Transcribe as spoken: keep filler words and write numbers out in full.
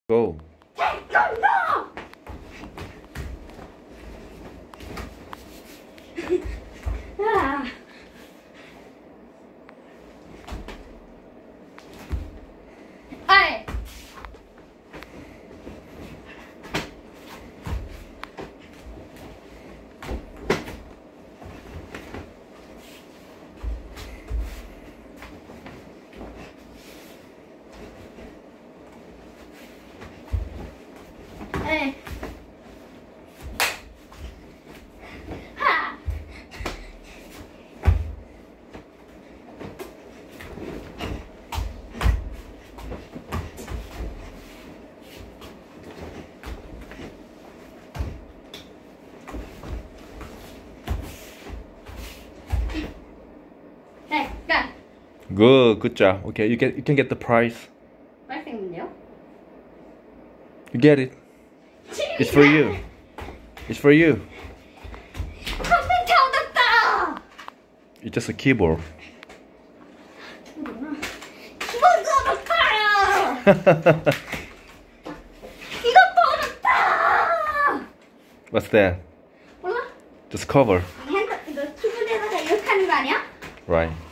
Go. Hey. Hey, go. Good, good job. Okay, you get you can get the prize. 맛있군요. You get it. It's for you. It's for you. 컴퓨터 얻었다. It's just a keyboard. 키보드 얻었어요. 이것도 얻었다. What's that? 몰라? Just cover. 핸드 이거 키보드에다가 이렇게 하는 거 아니야? Right.